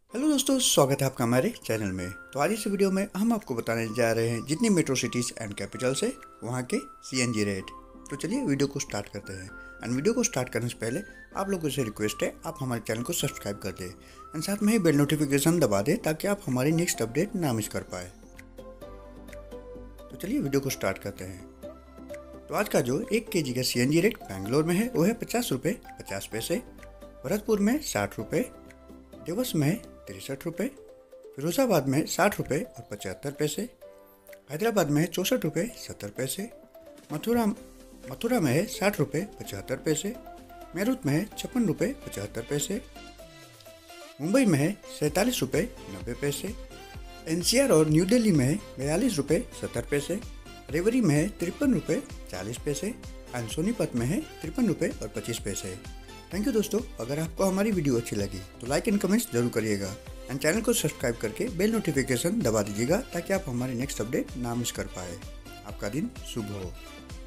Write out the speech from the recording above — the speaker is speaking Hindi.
हेलो दोस्तों, स्वागत है आपका हमारे चैनल में। तो आज इस वीडियो में हम आपको बताने जा रहे हैं जितनी मेट्रो सिटीज़ एंड कैपिटल्स है वहाँ के सीएनजी रेट। तो चलिए वीडियो को स्टार्ट करते हैं। एंड वीडियो को स्टार्ट करने से पहले आप लोगों से रिक्वेस्ट है, आप हमारे चैनल को सब्सक्राइब कर दें एंड साथ में ही बेल नोटिफिकेशन दबा दें ताकि आप हमारी नेक्स्ट अपडेट ना मिस कर पाए। तो चलिए वीडियो को स्टार्ट करते हैं। तो आज का जो 1 kg का सीएनजी रेट बैंगलोर में है वो है 50 रुपये 50 पैसे, भरतपुर में 60 रुपये, देवस में 63 रुपये, फिरोजाबाद में 60 रुपये और 75 पैसे, हैदराबाद में 64 रुपये 70 पैसे, मथुरा में है 60 रुपये 75 पैसे, मेरठ में है 56 रुपये 75 पैसे, मुंबई में है 47 रुपये 90 पैसे, एनसीआर और न्यू दिल्ली में है 42 रुपये 70 पैसे, रेवरी में है 53 रुपये 40 पैसे एंड सोनीपत में है 53 रुपये और 25 पैसे। थैंक यू दोस्तों। अगर आपको हमारी वीडियो अच्छी लगी तो लाइक एंड कमेंट्स जरूर करिएगा एंड चैनल को सब्सक्राइब करके बेल नोटिफिकेशन दबा दीजिएगा ताकि आप हमारी नेक्स्ट अपडेट ना मिस कर पाए। आपका दिन शुभ हो।